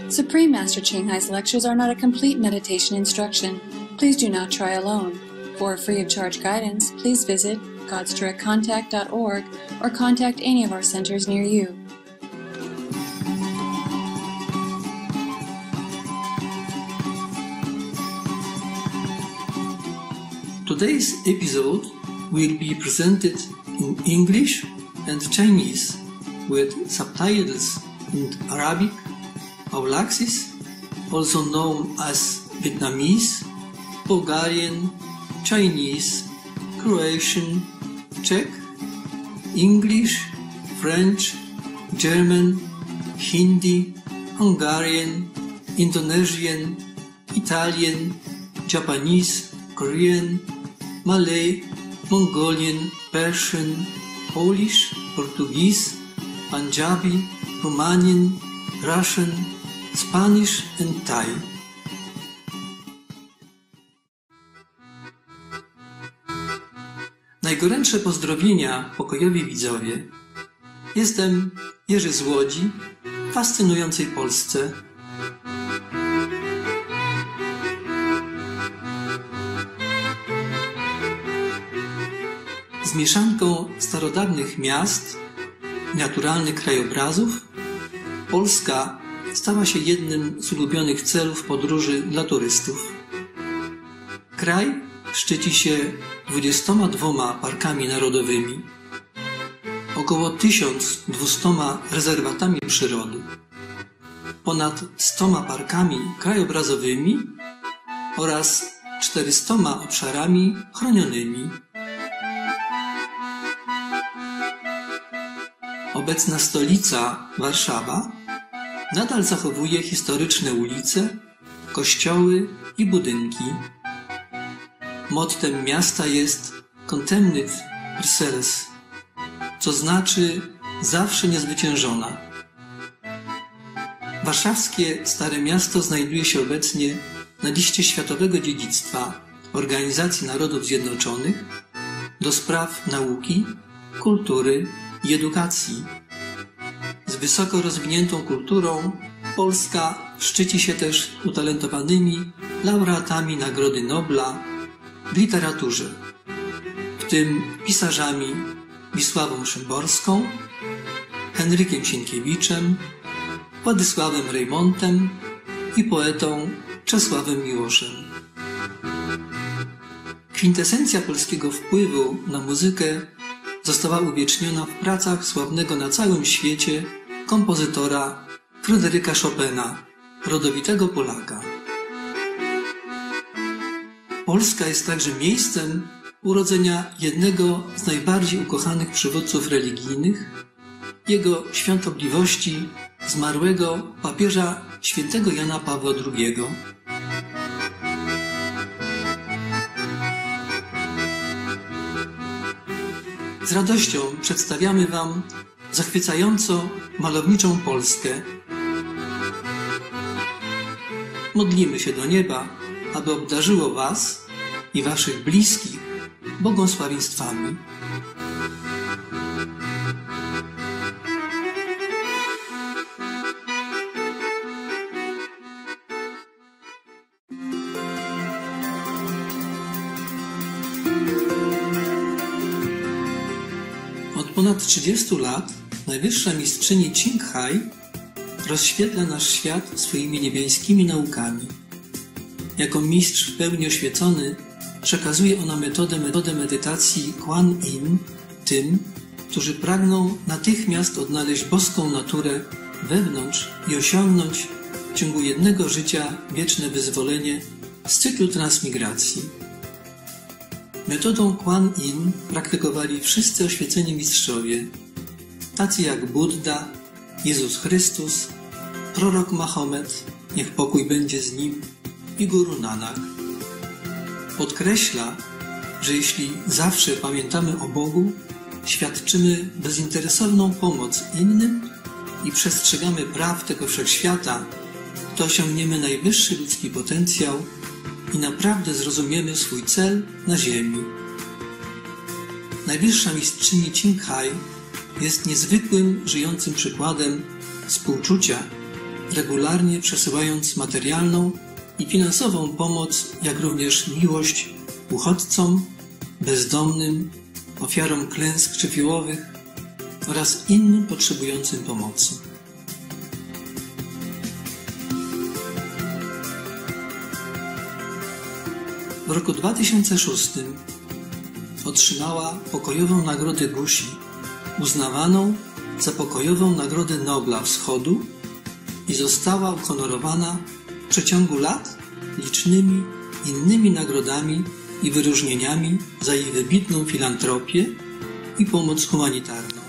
Supreme Master Ching Hai's lectures are not a complete meditation instruction. Please do not try alone. For free of charge guidance, please visit godsdirectcontact.org or contact any of our centers near you. Today's episode will be presented in English and Chinese with subtitles in Arabic, Aulaxis, also known as Vietnamese, Bulgarian, Chinese, Croatian, Czech, English, French, German, Hindi, Hungarian, Indonesian, Italian, Japanese, Korean, Malay, Mongolian, Persian, Polish, Portuguese, Punjabi, Romanian, Russian, Spanish and Thai. Najgorętsze pozdrowienia pokojowi widzowie. Jestem Jerzy z Łodzi, w fascynującej Polsce. Z mieszanką starodawnych miast i naturalnych krajobrazów, Polska stała się jednym z ulubionych celów podróży dla turystów. Kraj szczyci się 22 parkami narodowymi, około 1200 rezerwatami przyrody, ponad 100 parkami krajobrazowymi oraz 400 obszarami chronionymi. Obecna stolica, Warszawa, nadal zachowuje historyczne ulice, kościoły i budynki. Mottem miasta jest Contemnit Versailles, co znaczy zawsze niezwyciężona. Warszawskie Stare Miasto znajduje się obecnie na liście Światowego Dziedzictwa Organizacji Narodów Zjednoczonych do spraw nauki, kultury i edukacji. Z wysoko rozwiniętą kulturą Polska szczyci się też utalentowanymi laureatami Nagrody Nobla w literaturze, w tym pisarzami Wisławą Szymborską, Henrykiem Sienkiewiczem, Władysławem Reymontem i poetą Czesławem Miłoszem. Kwintesencja polskiego wpływu na muzykę została uwieczniona w pracach sławnego na całym świecie kompozytora Fryderyka Chopina, rodowitego Polaka. Polska jest także miejscem urodzenia jednego z najbardziej ukochanych przywódców religijnych, jego świątobliwości zmarłego papieża świętego Jana Pawła II. Z radością przedstawiamy Wam zachwycająco malowniczą Polskę. Modlimy się do nieba, aby obdarzyło Was i Waszych bliskich błogosławieństwami. Od ponad 30 lat najwyższa mistrzyni Ching Hai rozświetla nasz świat swoimi niebiańskimi naukami. Jako mistrz w pełni oświecony przekazuje ona metodę medytacji Kuan Yin tym, którzy pragną natychmiast odnaleźć boską naturę wewnątrz i osiągnąć w ciągu jednego życia wieczne wyzwolenie z cyklu transmigracji. Metodą Kuan Yin praktykowali wszyscy oświeceni mistrzowie, tacy jak Buddha, Jezus Chrystus, prorok Mahomet, niech pokój będzie z nim, i Guru Nanak. Podkreśla, że jeśli zawsze pamiętamy o Bogu, świadczymy bezinteresowną pomoc innym i przestrzegamy praw tego wszechświata, to osiągniemy najwyższy ludzki potencjał i naprawdę zrozumiemy swój cel na ziemi. Najwyższa mistrzyni Ching Hai jest niezwykłym, żyjącym przykładem współczucia regularnie przesyłając materialną i finansową pomoc, jak również miłość uchodźcom, bezdomnym, ofiarom klęsk żywiołowych oraz innym potrzebującym pomocy. W roku 2006 otrzymała pokojową Nagrodę Gusi, uznawaną za pokojową Nagrodę Nobla Wschodu i została uhonorowana w przeciągu lat licznymi innymi nagrodami i wyróżnieniami za jej wybitną filantropię i pomoc humanitarną.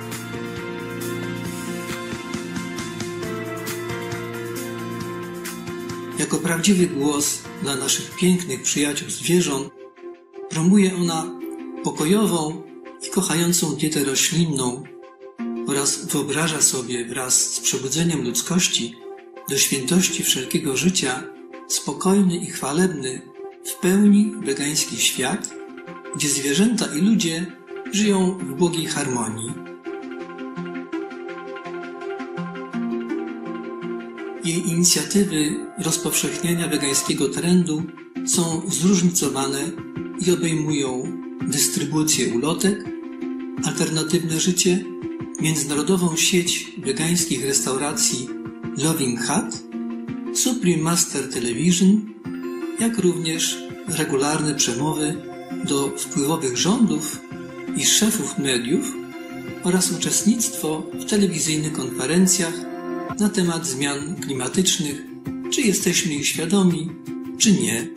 Jako prawdziwy głos dla naszych pięknych przyjaciół zwierząt promuje ona pokojową i kochającą dietę roślinną oraz wyobraża sobie wraz z przebudzeniem ludzkości do świętości wszelkiego życia spokojny i chwalebny, w pełni wegański świat, gdzie zwierzęta i ludzie żyją w błogiej harmonii. Jej inicjatywy rozpowszechniania wegańskiego trendu są zróżnicowane i obejmują dystrybucję ulotek, alternatywne życie, międzynarodową sieć wegańskich restauracji Loving Hut, Supreme Master Television, jak również regularne przemowy do wpływowych rządów i szefów mediów oraz uczestnictwo w telewizyjnych konferencjach na temat zmian klimatycznych, czy jesteśmy ich świadomi, czy nie.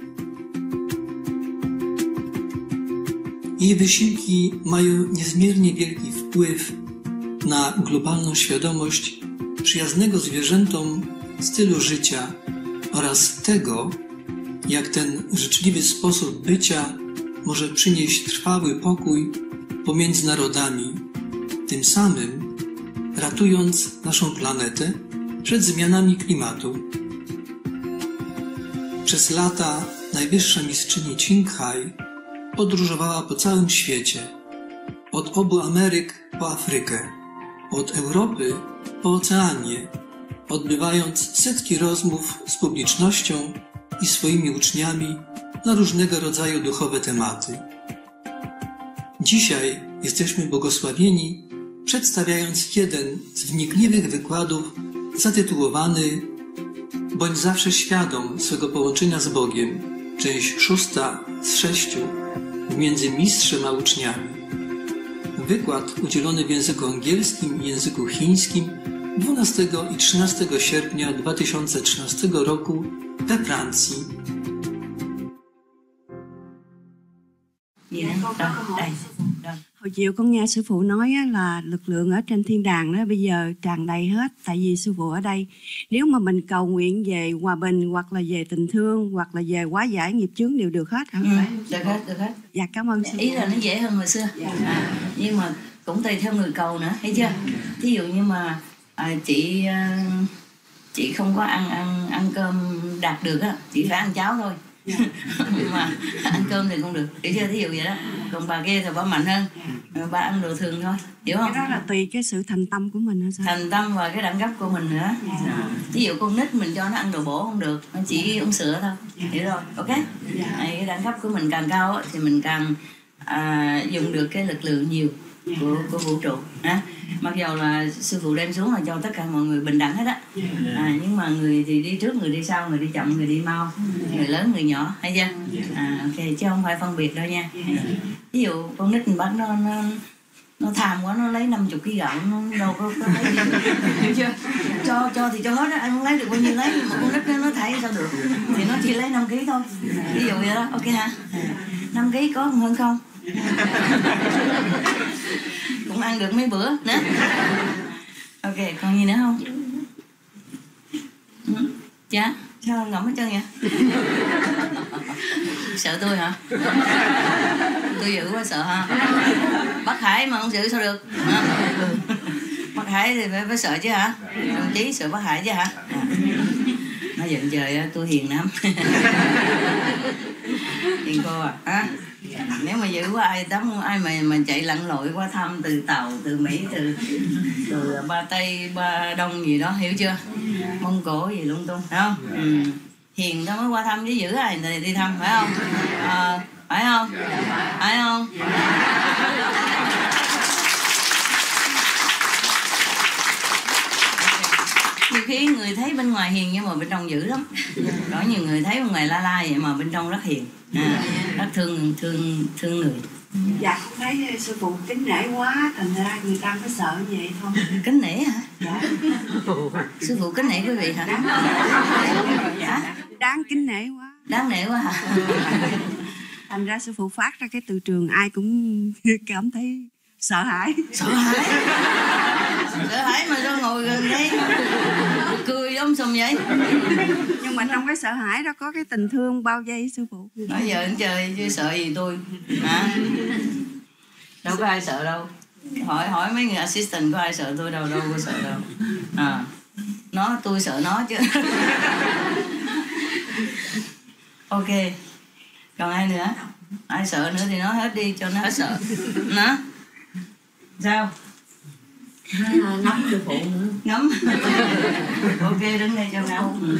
Jej wysiłki mają niezmiernie wielki wpływ na globalną świadomość przyjaznego zwierzętom stylu życia oraz tego, jak ten życzliwy sposób bycia może przynieść trwały pokój pomiędzy narodami, tym samym ratując naszą planetę przed zmianami klimatu. Przez lata najwyższa mistrzyni Ching podróżowała po całym świecie, od obu Ameryk po Afrykę, od Europy po Oceanię, odbywając setki rozmów z publicznością i swoimi uczniami na różnego rodzaju duchowe tematy. Dzisiaj jesteśmy błogosławieni, przedstawiając jeden z wnikliwych wykładów zatytułowany „Bądź zawsze świadom swego połączenia z Bogiem”, część 6 z 6 między mistrzem a uczniami. Wykład udzielony w języku angielskim i języku chińskim 12 i 13 sierpnia 2013 roku we Francji. Hồi chiều con nghe sư phụ nói là lực lượng ở trên thiên đàng đó bây giờ tràn đầy hết, tại vì sư phụ ở đây. Nếu mà mình cầu nguyện về hòa bình hoặc là về tình thương hoặc là về hóa giải nghiệp chướng đều được hết hả? Được hết. Dạ cảm ơn sư phụ. Ý là nó dễ hơn hồi xưa. Nhưng mà cũng tùy theo người cầu nữa, thấy chưa? Thí dụ như mà chị không có ăn cơm đạt được á, chị phải ăn cháo thôi. Mà ăn cơm thì không được, hiểu chưa? Thí dụ vậy đó. Còn bà kia thì bà mạnh hơn, bà ăn đồ thường thôi, hiểu không? Cái đó là tùy cái sự thành tâm của mình hả sao? Thành tâm và cái đẳng cấp của mình nữa. Ví dụ con nít mình cho nó ăn đồ bổ không được, nó chỉ uống sữa thôi, hiểu rồi, ok? Cái đẳng cấp của mình càng cao á, thì mình càng dùng được cái lực lượng nhiều của vũ trụ. Mặc dù là sư phụ đem xuống là cho tất cả mọi người bình đẳng hết á, nhưng mà người thì đi trước, người đi sau, người đi chậm, người đi mau, người lớn, người nhỏ, hay chưa? Ok, chứ không phải phân biệt đâu nha. Ví dụ con nít mình bắt nó tham quá, nó lấy 50 kg gạo, nó đâu có lấy gì, hiểu chưa? Cho thì cho hết á, anh không lấy được bao nhiêu lấy, mà con nít nó thải sao được, thì nó chỉ lấy 5 kg thôi, ví dụ vậy đó, ok ha? 5 kg có hơn không? Cũng ăn được mấy bữa nữa. Ok, còn gì nữa không? Dạ, sao ngậm hết trơn vậy? Sợ tôi hả? Tôi dữ quá sợ ha. Bác Hải mà không giữ sao được? Bác Hải thì phải sợ chứ hả? Đồng chí sợ bác Hải chứ hả? Nó giận trời tôi hiền lắm. Hiền cô à? Nếu mà dữ quá ai mà chạy lặn lội qua thăm từ Tàu, từ Mỹ, từ Ba Tây, Ba Đông gì đó, hiểu chưa? Mông Cổ gì lung tung, phải không? Hiền nó mới qua thăm chứ giữ ai thì đi thăm, phải không? Phải không? Phải không? Nhiều khi người thấy bên ngoài hiền nhưng mà bên trong dữ lắm. Có nhiều người thấy bên ngoài la la vậy mà bên trong rất hiền, rất thương người. Dạ, con thấy sư phụ kính nể quá, thành ra người ta mới sợ như vậy thôi. Kính nể hả? Dạ. Sư phụ kính nể quý vị hả? Đáng kính nể quá. Đáng nể quá hả? Thành ra sư phụ phát ra cái từ trường ai cũng cảm thấy sợ hãi. Sợ hãi? Sợ hãi mà sao ngồi gần đây cười đom sùm vậy? Nhưng mà trong cái sợ hãi đó có cái tình thương bao vây sư phụ. Bây giờ anh chơi chứ sợ gì tôi hả? Đâu có ai sợ đâu. Hỏi mấy người assistant có ai sợ tôi đâu, đâu có sợ đâu. Tôi sợ nó chứ. Ok. Còn ai nữa? Ai sợ nữa thì nói hết đi cho nó hết sợ. Nó sao? Ngắm sư phụ nữa. Ngắm. Ok, đứng đây cho ngắm.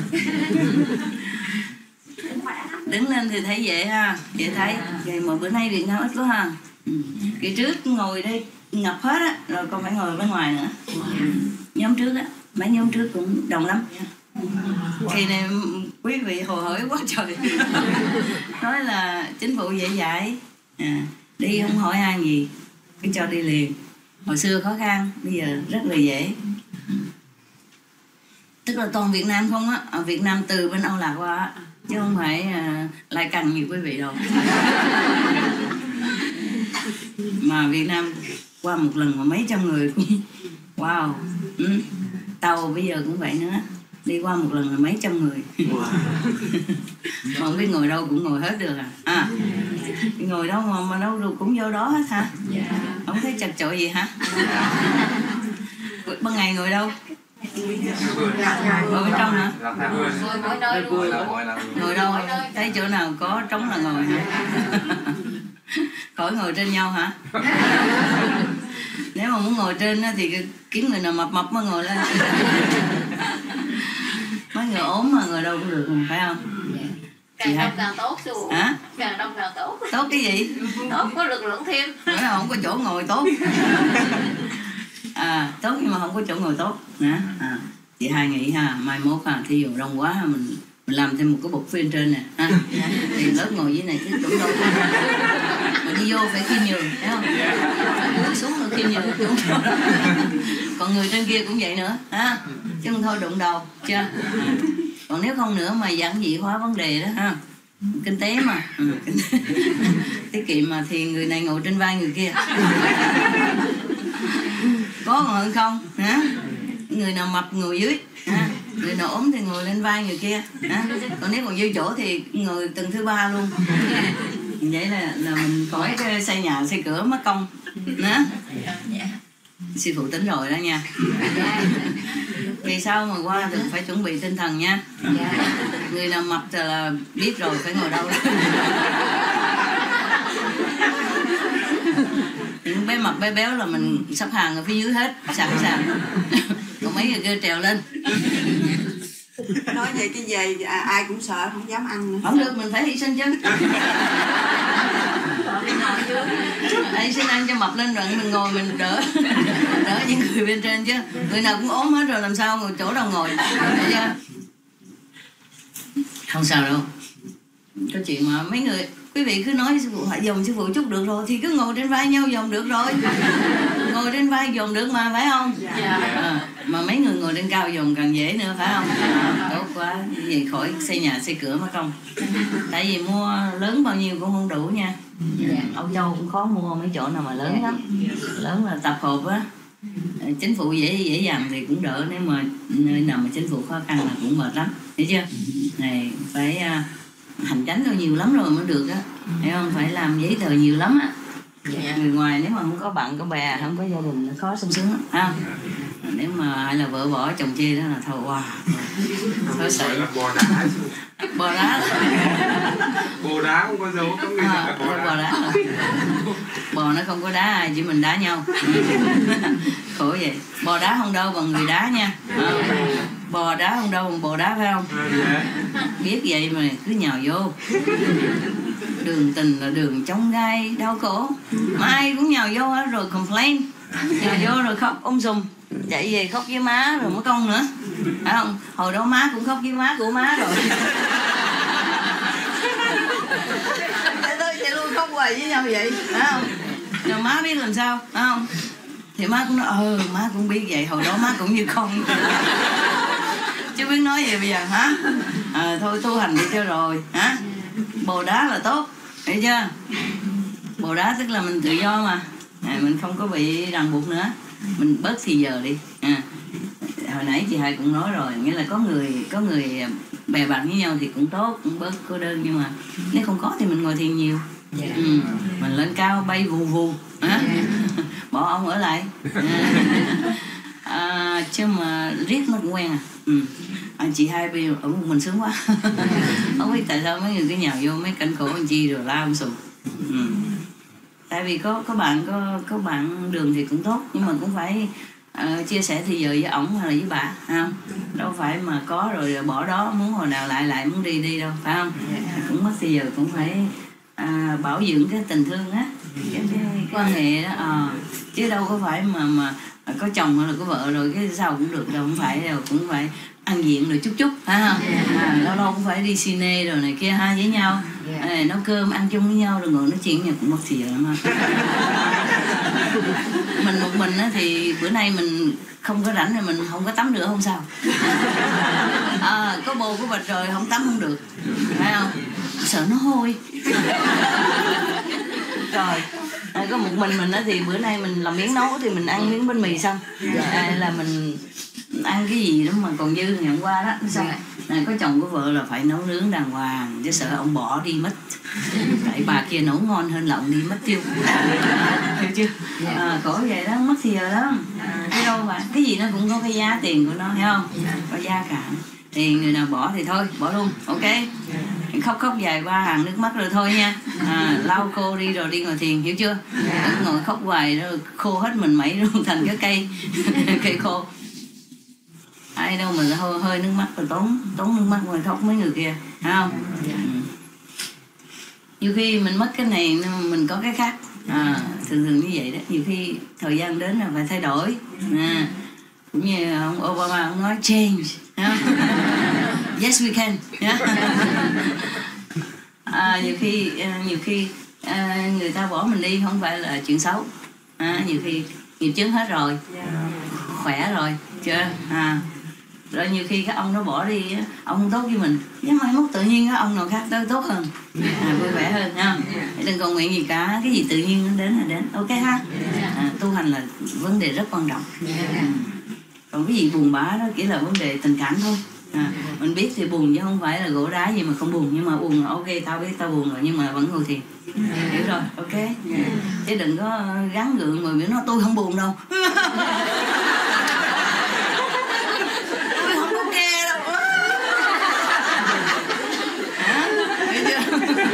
Đứng lên thì thấy dễ ha, dễ thấy. Vậy mà bữa nay Việt Nam ít quá ha. Kỳ trước ngồi đây ngập hết á, rồi còn phải ngồi bên ngoài nữa. Nhóm trước á, mấy nhóm trước cũng đông lắm. Kỳ này quý vị hồ hởi quá trời. Nói là chính phủ dễ dãi, đi không hỏi han gì, cứ cho đi liền. Hồi xưa khó khăn, bây giờ rất là dễ. Tức là toàn Việt Nam không á, ở Việt Nam từ bên Âu Lạc qua á, chứ không phải lại cần nhiều quý vị đâu. Mà Việt Nam qua một lần mà mấy trăm người cũng wow. Tàu bây giờ cũng vậy nữa, đi qua một lần là mấy trăm người. Mà không biết ngồi đâu cũng ngồi hết được à? Ngồi đâu mà đâu được cũng vô đó hết hả? Không thấy chật chội gì hả? Ban ngày ngồi đâu? Ngồi bên trong hả? Ngồi đâu? Thấy chỗ nào có trống là ngồi hả? Khỏi ngồi trên nhau hả? Nếu mà muốn ngồi trên thì kiếm người nào mập mập mới ngồi lên. Mấy người ốm mà ngồi đâu cũng được, phải không? Càng đông càng tốt sư phụ. Hả? Càng đông càng tốt. Tốt cái gì? Tốt có lực lượng thêm. Nói là không có chỗ ngồi tốt. Tốt nhưng mà không có chỗ ngồi tốt. Chị hai nghĩ ha, mai mốt thí dụ đông quá mình làm thêm một cái bục phía trên nè ha. Thì lớp ngồi dưới này cứ đủ đâu. Mình đi vô phải khiêm nhường, thấy không? Bước xuống rồi khiêm nhường. Còn người trên kia cũng vậy nữa ha. Chứ không thôi đụng đầu chưa? Còn nếu không nữa mà giản dị hóa vấn đề đó ha. Kinh tế mà, tiết kiệm mà, thì người này ngồi trên vai người kia. Có còn hơn không hả? Người nào mập ngồi dưới ha? Người nào ốm thì ngồi lên vai người kia ha? Còn nếu còn dư chỗ thì ngồi tầng thứ ba luôn. Vậy là mình khỏi xây nhà xây cửa mất công đó. Sư phụ tính rồi đó nha. Vì sao mà qua thì phải chuẩn bị tinh thần nha. Người nào mập thì là biết rồi phải ngồi đâu. Những bé mập bé béo là mình sắp hàng ở phía dưới hết, sẵn sàng. Còn mấy người kia trèo lên. Nói vậy chứ về ai cũng sợ, không dám ăn nữa. Không được, mình phải hy sinh chứ. Hy sinh ăn cho mập lên rồi mình ngồi mình đỡ những người bên trên chứ. Người nào cũng ốm hết rồi làm sao ngồi chỗ đâu ngồi. Thấy chưa? Không sao đâu. Có chuyện mà mấy người quý vị cứ nói sư phụ hãy dòm sư phụ chút được rồi thì cứ ngồi trên vai nhau dòm được rồi. Ngồi trên vai dòm được mà, phải không? Mà mấy người ngồi trên cao dòm càng dễ nữa, phải không? Tốt quá, vậy khỏi xây nhà xây cửa mất công. Tại vì mua lớn bao nhiêu cũng không đủ nha. Âu Châu cũng khó mua mấy chỗ nào mà lớn lắm. Lớn là tập hợp á. Chính phủ dễ dàng thì cũng đỡ, nếu mà nơi nào mà chính phủ khó khăn là cũng mệt lắm, hiểu chưa? Này phải hành chánh đâu nhiều lắm rồi mới được á, hiểu không? Phải làm giấy tờ nhiều lắm á, Người ngoài nếu mà không có bạn có bè, không có gia đình, nó khó sung sướng lắm, ha. Nếu mà hay là vợ bỏ chồng chê đó là thôi, wow, khó sợ. Bò đá bò đá không có dấu, có nghĩa là bò đá. Bò nó không có đá ai, chỉ mình đá nhau. Khổ vậy. Bò đá không đâu bằng người đá nha. Bò đá không đâu bằng bò đá, phải không? Biết vậy mà cứ nhào vô. Đường tình là đường chông gai đau khổ, mà ai cũng nhào vô hết rồi complain, nhào vô rồi khóc sùm, chạy về khóc với má rồi mất công nữa, phải không? Hồi đó má cũng khóc với má của má rồi. Chạy luôn khóc hoài với nhau vậy, phải không? Rồi má biết làm sao, phải không? Thì má cũng nói má cũng biết vậy, hồi đó má cũng như con. Chứ biết nói gì bây giờ hả? Thôi tu hành đi cho rồi hả? Bồ đá là tốt, hiểu chưa? Bồ đá tức là mình tự do mà, mình không có bị ràng buộc nữa, mình bớt thì giờ đi. Hồi nãy chị Hai cũng nói rồi, nghĩa là có người bè bạn với nhau thì cũng tốt, cũng bớt cô đơn, nhưng mà nếu không có thì mình ngồi thiền nhiều. Mình lên cao bay vù vù, bỏ ông ở lại. Chứ mà riết mất quen anh chị Hai bây giờ ở một mình sướng quá. Không biết tại sao mấy người cứ nhào vô mấy cảnh khổ anh chi rồi la sùm. Tại vì có bạn đường thì cũng tốt, nhưng mà cũng phải chia sẻ thì giờ với ổng hay là với bà, không? Đâu phải mà có rồi bỏ đó, muốn hồi nào lại muốn đi đâu, phải không? Cũng mất thì giờ cũng phải bảo dưỡng cái tình thương á, cái quan hệ đó, chứ đâu có phải mà có chồng hay là có vợ rồi cái sao cũng được đâu, không phải đâu, cũng phải ăn diện rồi chút phải không? Lâu lâu cũng phải đi cine rồi này kia ha với nhau, nấu cơm ăn chung với nhau rồi ngồi nói chuyện nhau cũng mất thì giờ lắm ha. Mình một mình á thì bữa nay mình không có rảnh rồi mình không có tắm nữa không sao. Có bồ có bịch rồi không tắm không được, phải không? Sợ nó hôi. Rồi có một mình á thì bữa nay mình làm miếng nấu thì mình ăn miếng bánh mì xong, là mình ăn cái gì đó mà còn dư ngày hôm qua đó xong. Có chồng có vợ là phải nấu nướng đàng hoàng, chứ sợ ông bỏ đi mất. Tại bà kia nấu ngon hơn là ông đi mất tiêu. Hiểu chưa? Khổ vậy đó, mất thì giờ đó. Thấy đâu mà cái gì nó cũng có cái giá tiền của nó, thấy không? Có giá cả. Thì người nào bỏ thì thôi, bỏ luôn, ok. Khóc vài ba hàng nước mắt rồi thôi nha. Lau khô đi rồi đi ngồi thiền, hiểu chưa? Đừng ngồi khóc hoài rồi khô hết mình mẩy luôn thành cái cây khô. Ai đâu mà hơi nước mắt rồi tốn nước mắt rồi khóc mấy người kia, phải không? Nhiều khi mình mất cái này mình có cái khác, thường như vậy đó. Nhiều khi thời gian đến là phải thay đổi. Cũng như ông Obama ông nói change, yes we can. Nhiều khi người ta bỏ mình đi không phải là chuyện xấu. Nhiều khi nghiệp chướng hết rồi, khỏe rồi chưa. Rồi nhiều khi các ông nó bỏ đi, ông không tốt với mình, nhưng mai mốt tự nhiên các ông nào khác tới tốt hơn, vui vẻ hơn ha. Đừng còn nguyện gì cả, cái gì tự nhiên nó đến là đến, ok ha. Tu hành là vấn đề rất quan trọng. Còn cái gì buồn bã đó chỉ là vấn đề tình cảm thôi. Mình biết thì buồn chứ không phải là gỗ đá gì mà không buồn, nhưng mà buồn là ok, tao biết tao buồn rồi nhưng mà vẫn ngồi thiền, hiểu rồi, ok. Chứ đừng có gắn gượng rồi miễn nói tôi không buồn đâu. Tôi không có nghe đâu. Hiểu chưa?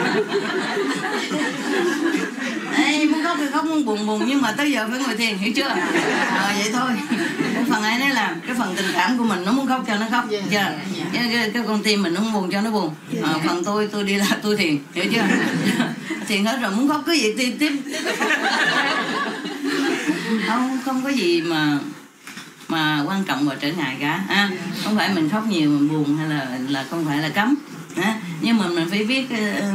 Ê, muốn khóc thì khóc, muốn buồn nhưng mà tới giờ phải ngồi thiền, hiểu chưa? Vậy thôi. Cái phần ai nấy làm, cái phần tình cảm của mình nó muốn khóc cho nó khóc, chưa? Cái con tim mình nó muốn buồn cho nó buồn. Phần tôi đi là tôi thiền, hiểu chưa? Thiền hết rồi muốn khóc cứ vậy tiếp. Không có gì mà quan trọng và trở ngại cả. Không phải mình khóc nhiều mình buồn hay là không phải là cấm. Nhưng mà mình phải biết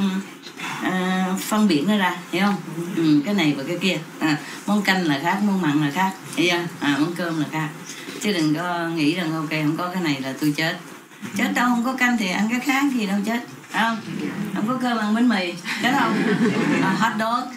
phân biệt nó ra, hiểu không? Cái này và cái kia. Món canh là khác, món mặn là khác, hiểu chưa? Món cơm là khác. Chứ đừng có nghĩ rằng ok không có cái này là tôi chết đâu, không có canh thì ăn cái khác gì đâu chết, phải không? Không có cơm ăn bánh mì chết không? Hot dog,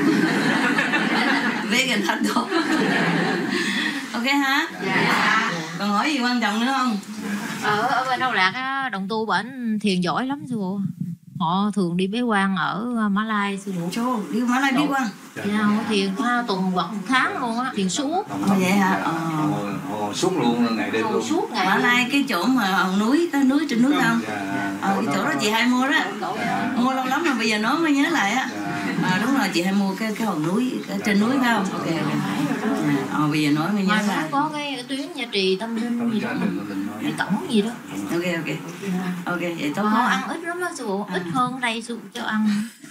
vegan hot dog. Ok hả? Còn hỏi gì quan trọng nữa không? Ở bên Âu Lạc á, đồng tu bển thiền giỏi lắm sư phụ. họ thường đi bế quan ở Mã Lai sư phụ. Chô, đi Mã Lai bế quan. Dạ, họ thiền 3 tuần hoặc 1 tháng luôn á, thiền suốt. Vậy hả? Suốt luôn, ngày đêm luôn. Suốt ngày. Mã Lai cái chỗ mà hòn núi, cái núi trên núi không? Cái chỗ đó chị hay mua đó. Mua lâu lắm rồi bây giờ nói mới nhớ lại á. Đúng rồi, chị hay mua cái hòn núi trên núi phải không? Ok. Bây giờ nói mới nhớ lại. Có cái tuyến Nha Trì Tâm Linh gì đó, cái tổng gì đó. Ok, vậy tốt Họ quá. ăn ít lắm đó sư phụ, ít hơn ở đây sư phụ cho ăn.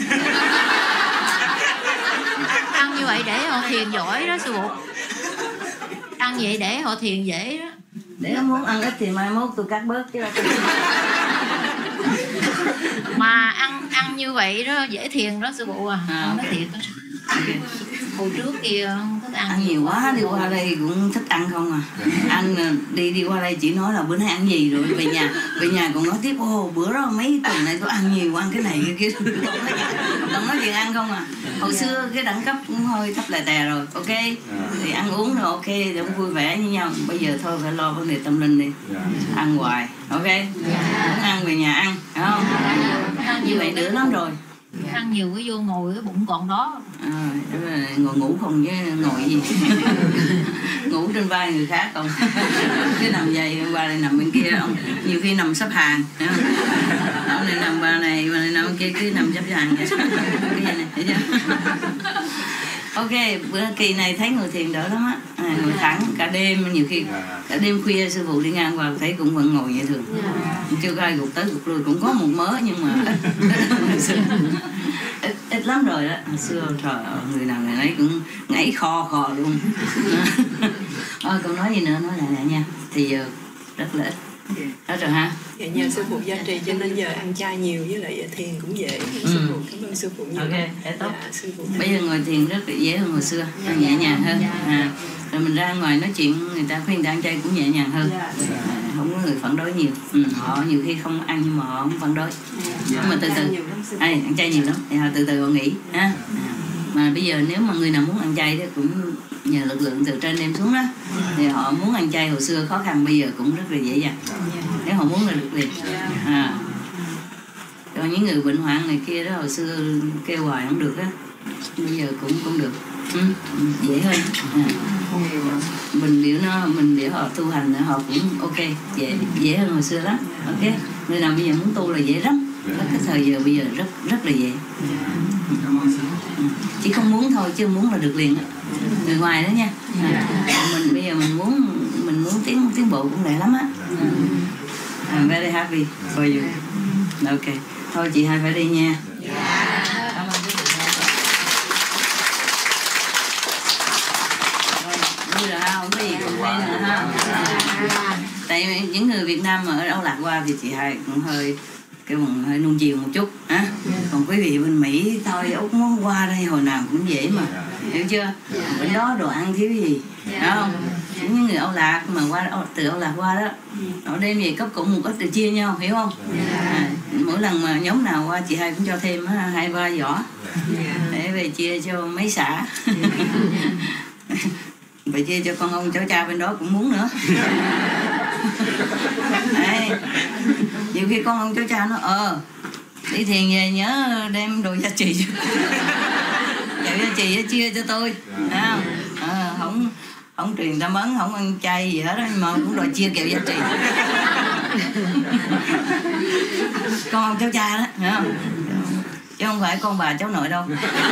Ăn như vậy để họ thiền giỏi đó sư phụ. Ăn vậy để họ thiền dễ đó. Nếu muốn ăn ít thì mai mốt tôi cắt bớt chứ. Mà ăn như vậy đó dễ thiền đó sư phụ à. Nói thiệt đó. Hồi trước kia thức ăn nhiều quá, đi qua đây cũng thích ăn không à. Ăn đi qua đây chỉ nói là bữa nay ăn gì rồi về nhà còn nói tiếp bữa đó mấy tuần này tôi ăn nhiều, ăn cái này cái kia. Còn nói chuyện ăn không à. Hồi xưa cái đẳng cấp cũng hơi thấp lè tè rồi, ok thì ăn uống rồi ok thì cũng vui vẻ như nhau. Bây giờ thôi phải lo vấn đề tâm linh đi. Ăn hoài, ok. Muốn ăn về nhà ăn, phải không? Như vậy đỡ lắm rồi. Ăn nhiều cái vô ngồi cái bụng còn đó. Ngồi ngủ không chứ ngồi gì. Ngủ trên vai người khác không. Cái nằm dày qua đây nằm bên kia ông nhiều khi nằm sắp hàng. Ông này nằm ba này nằm bên kia cứ nằm sắp hàng vậy. Cái gì này thấy chưa? Ok, bữa kỳ này thấy ngồi thiền đỡ lắm á. Ngồi thẳng cả đêm, nhiều khi cả đêm khuya sư phụ đi ngang qua thấy cũng vẫn ngồi vậy thường. Chưa có ai gục tới gục lui, cũng có một mớ nhưng mà ít lắm rồi đó. Hồi xưa trời ơi, người nào người nấy cũng ngấy khò luôn. Câu nói gì nữa nói lại nha. Thì giờ rất là ít. Đó rồi ha. Dạ nhờ sư phụ gia trì cho nên giờ ăn chay nhiều với lại thiền cũng dễ. Sư phụ cảm ơn sư phụ nhiều. Ok, tốt. Dạ, sư phụ. Bây giờ ngồi thiền rất là dễ hơn hồi xưa, nhẹ nhàng hơn. Rồi mình ra ngoài nói chuyện người ta khuyên ta ăn chay cũng nhẹ nhàng hơn. Không có người phản đối nhiều. Họ nhiều khi không ăn nhưng mà họ không phản đối. Nhưng mà từ từ ăn chay nhiều lắm thì họ từ từ họ nghỉ ha. Mà bây giờ nếu mà người nào muốn ăn chay thì cũng nhờ lực lượng từ trên đem xuống đó. Thì họ muốn ăn chay hồi xưa khó khăn bây giờ cũng rất là dễ dàng. Nếu họ muốn là được liền. Còn những người bệnh hoạn này kia đó hồi xưa kêu hoài không được á, bây giờ cũng được. Dễ hơn. Mình để họ tu hành họ cũng ok, dễ hơn hồi xưa lắm. Ok, người nào bây giờ muốn tu là dễ lắm. Cái thời giờ bây giờ rất là dễ. Chỉ không muốn thôi chứ muốn là được liền. Người ngoài đó nha. Mình bây giờ mình muốn tiến bộ cũng lẹ lắm á. I'm very happy for you. Ok, thôi chị hai phải đi nha. Cảm ơn quý vị. Vui rồi ha, không có gì cùng đây nữa ha. Tại những người Việt Nam mà ở Âu Lạc qua thì chị hai cũng hơi nung chiều một chút hả. Còn quý vị bên Mỹ thôi Úc muốn qua đây hồi nào cũng dễ mà, hiểu chưa? Bên đó đồ ăn thiếu gì, đúng không? Những người Âu Lạc mà từ Âu Lạc qua đó, họ đem về cấp cũng một ít để chia nhau, hiểu không? Mỗi lần mà nhóm nào qua chị hai cũng cho thêm 2-3 giỏ để về chia cho mấy xã. Vậy chia cho con ông cháu cha bên đó cũng muốn nữa. Đấy. Nhiều khi con ông cháu cha nó đi thiền về nhớ đem đồ gia trì. Đồ gia trì chia cho tôi, không truyền tâm ấn, không ăn chay gì hết đó, nhưng mà cũng đòi chia kẹo gia trì. Con ông cháu cha đó, hiểu không? Chứ không phải con bà cháu nội đâu.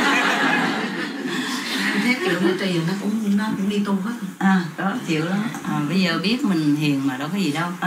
Thế kiểu gia trì nó cũng đi tu hết. Đó chịu lắm. Bây giờ biết mình hiền mà đâu có gì đâu,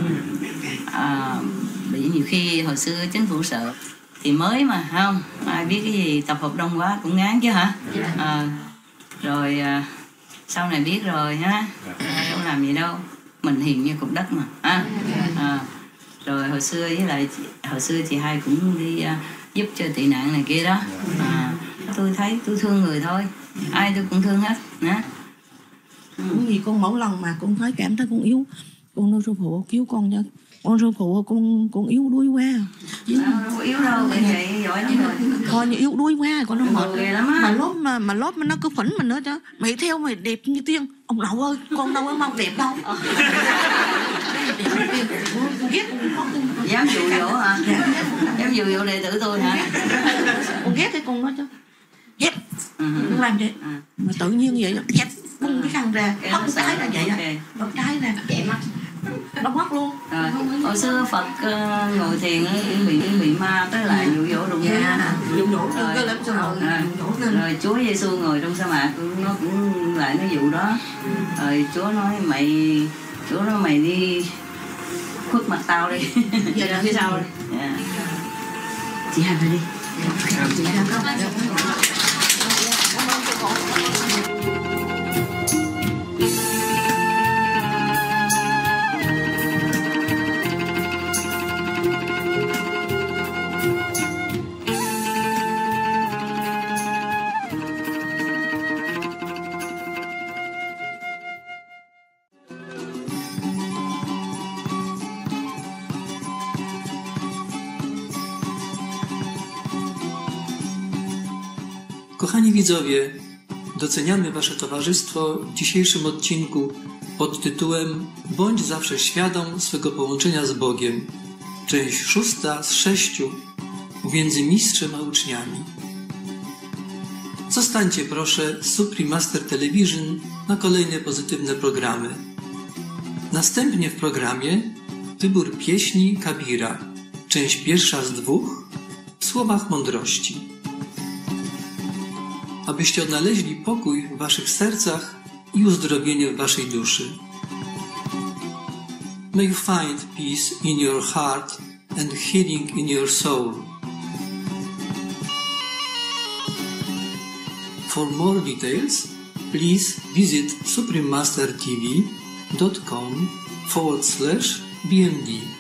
bởi vì nhiều khi hồi xưa chính phủ sợ thì mới mà không ai biết cái gì, tập hợp đông quá cũng ngán chứ hả. Rồi sau này biết rồi ha, đâu làm gì đâu, mình hiền như cục đất mà. Rồi hồi xưa chị hai cũng đi giúp cho tị nạn này kia đó. Tôi thấy tôi thương người thôi, ai tôi cũng thương hết nè. Cũng gì con mỗi lần mà con thấy cảm thấy con yếu, con đâu sư phụ cứu con nha, con sư phụ con yếu đuối quá. Đâu yếu đâu, vậy giỏi lắm rồi. Thôi yếu đuối quá con nó mệt lắm á. Mà lốp nó cứ phỉnh mình nữa chứ. Mày theo mày đẹp như tiên. Ông nội ơi, con đâu có mong đẹp đâu. Con ghét con khó tin. Dám dụ dỗ hả? Dám dụ dỗ đệ tử tôi hả? Con ghét cái con nói cho ghét con làm vậy mà tự nhiên vậy ghét bung cái khăn ra hất cái ra vậy á, bật cái ra chạy mắt nó mất luôn. Rồi hồi xưa Phật ngồi thiền bị ma tới lại dụ dỗ đụng dụ dỗ cơ lắm rồi Chúa Giêsu ngồi trong sa mạc nó cũng lại nó dụ đó. Rồi Chúa nói mày đi khuất mặt tao đi. Giờ ra phía sau đi. Chị Hằng đi. Chị Hằng không. Kochani widzowie, doceniamy Wasze towarzystwo w dzisiejszym odcinku pod tytułem Bądź zawsze świadom swego połączenia z Bogiem. Część 6 z 6 między mistrzem a uczniami. Zostańcie proszę z Supreme Master Television na kolejne pozytywne programy. Następnie w programie wybór pieśni Kabira, część 1 z 2 w słowach mądrości. Abyście odnaleźli pokój w waszych sercach i uzdrowienie w waszej duszy. May you find peace in your heart and healing in your soul. For more details, please visit suprememastertv.com/BMD.